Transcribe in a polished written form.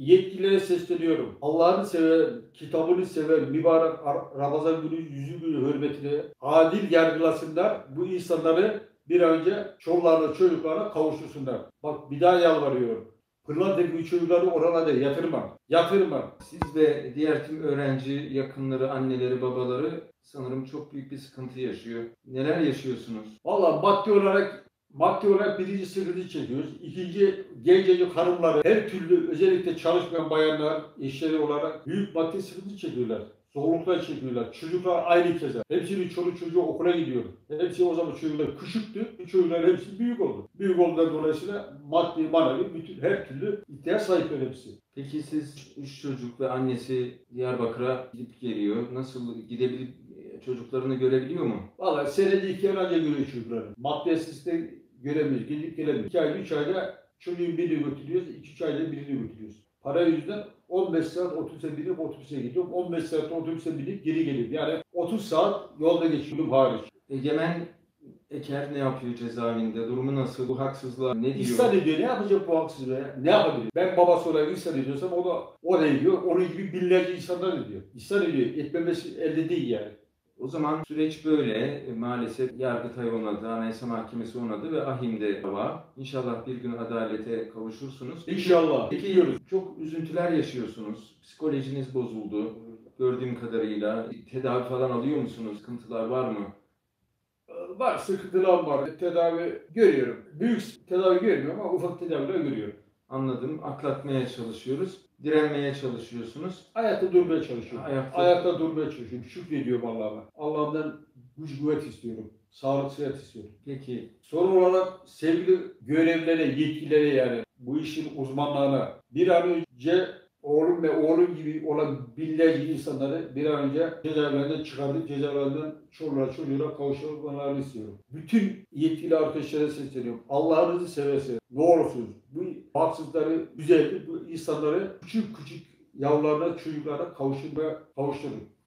yetkililere sesleniyorum. Allah'ını seven, kitabını seven, mübarek Ramazan günü, yüzü günü hürmetine adil yargılasınlar. Bu insanları bir an önce çoluğlarına, çocuklarına kavuştursunlar. Bak bir daha yalvarıyorum. Pırlanta gibi çocukları oralarda yatırma. Yatırma. Siz ve diğer tüm öğrenci yakınları, anneleri, babaları sanırım çok büyük bir sıkıntı yaşıyor. Neler yaşıyorsunuz? Valla maddi olarak birinci sıkıntı çekiyoruz. İkinci gencecik hanımları her türlü özellikle çalışmayan bayanlar eşleri olarak büyük maddi sıkıntı çekiyorlar. Zorluklar çekiyorlar. Çocuklar aynı keza. Hepsinin çoluk çocuğu okula gidiyor. Hepsi o zaman çocuklar küçüktü. Bu çocuklar hepsi büyük oldu. Büyük olduğundan dolayısıyla maddi, manevi bütün her türlü ihtiyaç sahipler hepsi. Peki siz 3 çocuk ve annesi Diyarbakır'a gidip geliyor. Nasıl gidebilip çocuklarını görebiliyor mu? Valla senede 2 ay anca görüyor çocukları. Maddi asiste göremiyoruz. Gidip gelemiyoruz. 2 ay, 3 ayda çocuğun birini götürüyoruz. 2-3 ayda birini götürüyoruz. Para yüzünden 15 saat otobüse binip otobüse gidiyorum. 15 saat otobüse binip geri geliyorum. Yani 30 saat yolda geçiyorum hariç. Egemen Eker ne yapıyor cezaevinde? Durumu nasıl? Bu haksızlığa ne diyor? İhsan ediyor. Ne yapacak bu haksızlığı ya? Ne yapabilir? Ben babası olarak ihsan ediyorsam o da ediyor. Onun gibi binlerce insanlar ediyor. İhsan ediyor. Etmemesi elde değil yani. O zaman süreç böyle. Maalesef Yargıtay onadı, Anayasa Mahkemesi onadı ve AİHM'de var. İnşallah bir gün adalete kavuşursunuz. İnşallah. Peki çok üzüntüler yaşıyorsunuz. Psikolojiniz bozuldu. Gördüğüm kadarıyla tedavi falan alıyor musunuz? Sıkıntılar var mı? Var, sıkıntılar var. Tedavi görüyorum. Büyük tedavi görmüyorum ama ufak tedaviler görüyorum. Anladım. Atlatmaya çalışıyoruz. Direnmeye çalışıyorsunuz. Ayakta durmaya çalışıyorum. Ayakta. Ayakta durmaya çalışıyorum. Şükrediyorum Allah'ıma. Allah'ımdan güç kuvvet istiyorum. Sağlık sıhhat istiyorum. Peki Son olarak sevgili görevlilere, yetkililere yani bu işin uzmanlarına bir an önce oğlum ve oğlum gibi olan binlerce insanları bir an önce cezaevlerinden çıkardık, cezaevlerinden çoluğa çocuğuna kavuşturmalarını istiyorum. Bütün yetkili arkadaşlara sesleniyorum. Allah'ınızı seversen ne olursunuz bu haksızları düzeltin, bu insanları küçük küçük yavrularına, çocuklarına kavuşturun.